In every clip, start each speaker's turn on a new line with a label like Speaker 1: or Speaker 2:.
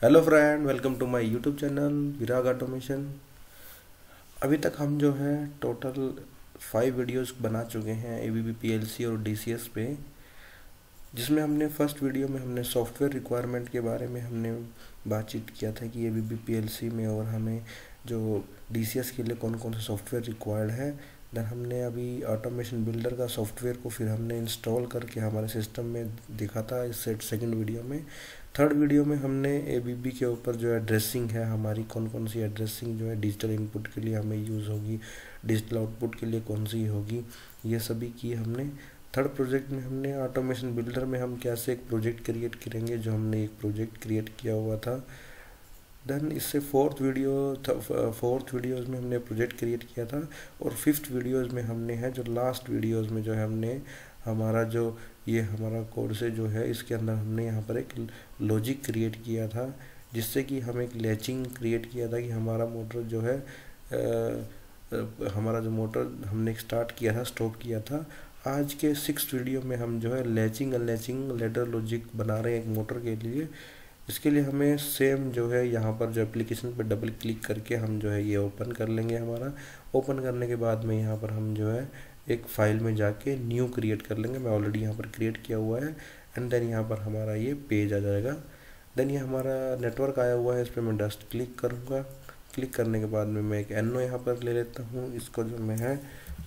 Speaker 1: Hello friend, welcome to my YouTube channel Virag automation. अभी तक हम जो है टोटल 5 वीडियोस बना चुके हैं एबीबी पीएलसी और डीसीएस पे, जिसमें हमने फर्स्ट वीडियो में हमने सॉफ्टवेयर रिक्वायरमेंट के बारे में हमने बातचीत किया था कि एबीबी पीएलसी में और हमें जो डीसीएस के लिए कौन कौन सा सॉफ्टवेयर रिक्वायर्ड है। देन हमने अभी ऑटोमेशन बिल्डर का सॉफ्टवेयर को फिर हमने इंस्टॉल करके हमारे सिस्टम में देखा था इस सेकंड वीडियो में। थर्ड वीडियो में हमने एबीबी के ऊपर जो एड्रेसिंग है हमारी, कौन कौन सी एड्रेसिंग जो है डिजिटल इनपुट के लिए हमें यूज़ होगी, डिजिटल आउटपुट के लिए कौन सी होगी, ये सभी की हमने। थर्ड प्रोजेक्ट में हमने ऑटोमेशन बिल्डर में हम कैसे एक प्रोजेक्ट क्रिएट करेंगे, जो हमने एक प्रोजेक्ट क्रिएट किया हुआ था। देन इससे फोर्थ वीडियोज़ में हमने प्रोजेक्ट क्रिएट किया था, और फिफ्थ वीडियोज़ में हमने है जो लास्ट वीडियोज़ में जो है हमने हमारा जो ये हमारा कोड से जो है इसके अंदर हमने यहाँ पर एक लॉजिक क्रिएट किया था, जिससे कि हम एक लैचिंग क्रिएट किया था कि हमारा मोटर जो है हमारा जो मोटर हमने स्टार्ट किया था, स्टॉप किया था। आज के 6th वीडियो में हम जो है लैचिंग अनलैचिंग लेडर लॉजिक बना रहे हैं एक मोटर के लिए। इसके लिए हमें सेम जो है यहाँ पर जो एप्लीकेशन पर डबल क्लिक करके हम जो है ये ओपन कर लेंगे। हमारा ओपन करने के बाद में यहाँ पर हम जो है एक फाइल में जाके न्यू क्रिएट कर लेंगे। मैं ऑलरेडी यहाँ पर क्रिएट किया हुआ है। एंड देन यहाँ पर हमारा ये पेज आ जाएगा। देन ये हमारा नेटवर्क आया हुआ है, इस पर मैं जस्ट क्लिक करूँगा। क्लिक करने के बाद में मैं एक एनो यहाँ पर ले लेता हूँ। इसको जो मैं है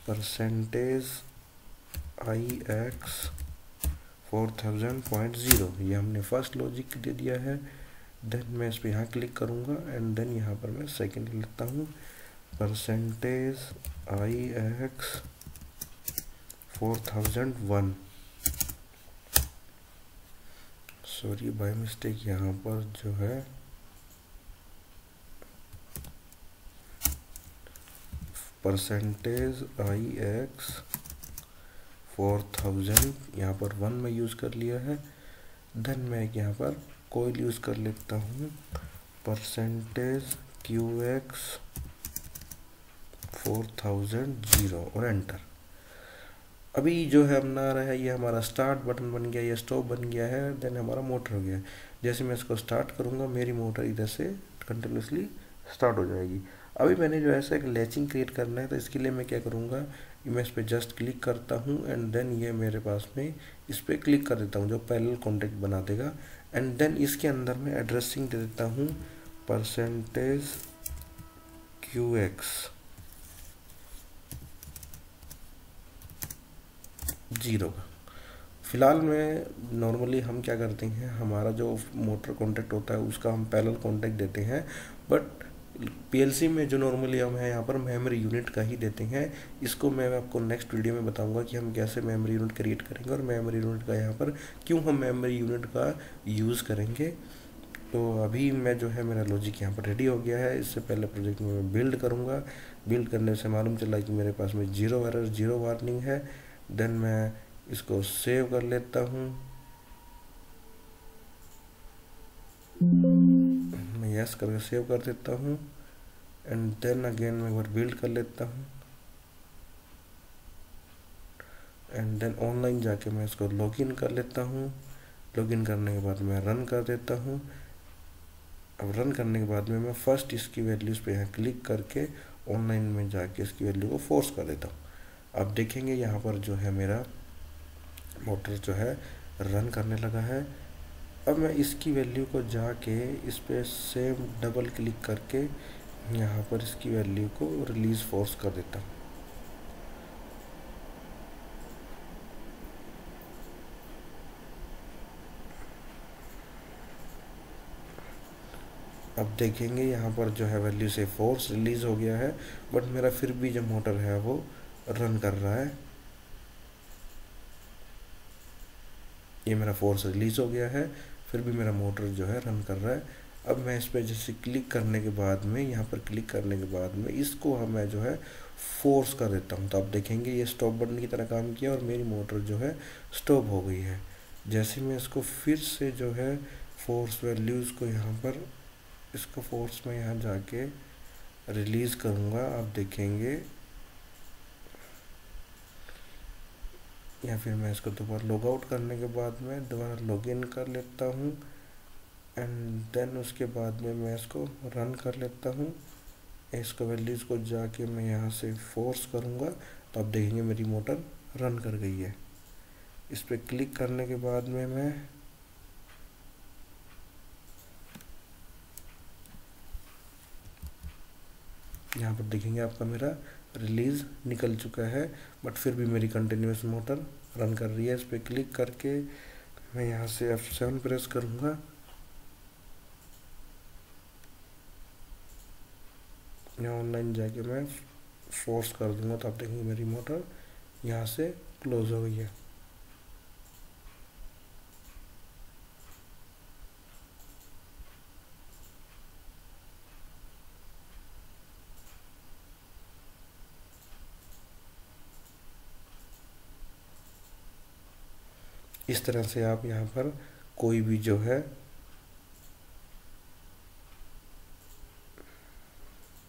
Speaker 1: %IX 4000.0 ये हमने फर्स्ट लॉजिक दे दिया है। देन मैं इस पर यहाँ क्लिक करूँगा एंड देन यहाँ पर मैं सेकंड लेता हूँ %IX 4001। सॉरी बाय मिस्टेक यहाँ पर जो है %IX 4000 यहाँ पर 1 में यूज़ कर लिया है। देन मैं यहाँ पर कोयल यूज़ कर लेता हूँ %QX 4000 और एंटर। अभी जो है अपना रहा है ये हमारा स्टार्ट बटन बन गया, ये स्टॉप बन गया है। देन हमारा मोटर हो गया। जैसे मैं इसको स्टार्ट करूँगा मेरी मोटर इधर से कंटिन्यूसली स्टार्ट हो जाएगी। अभी मैंने जो ऐसा एक लैचिंग क्रिएट करना है, तो इसके लिए मैं क्या करूँगा, मैं इस पर जस्ट क्लिक करता हूँ एंड देन ये मेरे पास में इस पर क्लिक कर देता हूँ जो पैरेलल कॉन्टैक्ट बना देगा। एंड देन इसके अंदर मैं एड्रेसिंग दे देता हूँ %QX 0 का। फिलहाल में नॉर्मली हम क्या करते हैं, हमारा जो मोटर कॉन्टैक्ट होता है उसका हम पैरेलल कॉन्टैक्ट देते हैं, बट पीएलसी में जो नॉर्मली हम है यहाँ पर मेमोरी यूनिट का ही देते हैं। इसको मैं आपको नेक्स्ट वीडियो में बताऊंगा कि हम कैसे मेमोरी यूनिट क्रिएट करेंगे और मेमोरी यूनिट का यहाँ पर क्यों हम मेमोरी यूनिट का यूज़ करेंगे। तो अभी मैं जो है मेरा लॉजिक यहाँ पर रेडी हो गया है। इससे पहले प्रोजेक्ट में मैं बिल्ड करूँगा। बिल्ड करने से मालूम चला कि मेरे पास में 0 एरर 0 वार्निंग है। देन मैं इसको सेव कर लेता हूँ। मैं यस करके सेव कर देता हूँ एंड देन अगेन मैं एक बार बिल्ड कर लेता हूँ एंड देन ऑनलाइन जाके मैं इसको लॉगिन कर लेता हूँ। लॉगिन करने के बाद मैं रन कर देता हूँ। अब रन करने के बाद में मैं फर्स्ट इसकी वैल्यूज़ पे यहाँ क्लिक करके ऑनलाइन में जाके इसकी वैल्यू को फोर्स कर देता हूँ। अब देखेंगे यहाँ पर जो है मेरा मोटर जो है रन करने लगा है। अब मैं इसकी वैल्यू को जाके इस पर सेम डबल क्लिक करके यहाँ पर इसकी वैल्यू को रिलीज फोर्स कर देता हूँ। अब देखेंगे यहाँ पर जो है वैल्यू से फोर्स रिलीज हो गया है, बट मेरा फिर भी जो मोटर है वो रन कर रहा है। ये मेरा फोर्स रिलीज हो गया है, फिर भी मेरा मोटर जो है रन कर रहा है। अब मैं इस पर जैसे क्लिक करने के बाद में यहाँ पर क्लिक करने के बाद में इसको मैं जो है फोर्स कर देता हूँ, तो आप देखेंगे ये स्टॉप बटन की तरह काम किया और मेरी मोटर जो है स्टॉप हो गई है। जैसे मैं इसको फिर से जो है फोर्स वैल्यूज़ को यहाँ पर इसको फोर्स में यहाँ जाके रिलीज़ करूँगा, आप देखेंगे। या फिर मैं इसको दोबारा लॉग आउट करने के बाद में दोबारा लॉगिन कर लेता हूँ एंड देन उसके बाद में मैं इसको रन कर लेता हूँ। इसको वैल्यूज़ को जाके मैं यहाँ से फोर्स करूँगा तो आप देखेंगे मेरी मोटर रन कर गई है। इस पर क्लिक करने के बाद में मैं यहाँ पर देखेंगे आपका मेरा रिलीज़ निकल चुका है, बट फिर भी मेरी कंटिन्यूस मोटर रन कर रही है। इस पर क्लिक करके मैं यहाँ से F7 प्रेस करूँगा। यहाँ ऑनलाइन जाके मैं फोर्स कर दूँगा तो आप देखेंगे मेरी मोटर यहाँ से क्लोज हो गई है। इस तरह से आप यहाँ पर कोई भी जो है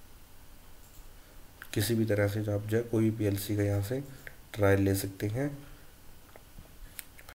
Speaker 1: किसी भी तरह से जो आप जो है कोई भी पीएलसी का यहाँ से ट्रायल ले सकते हैं।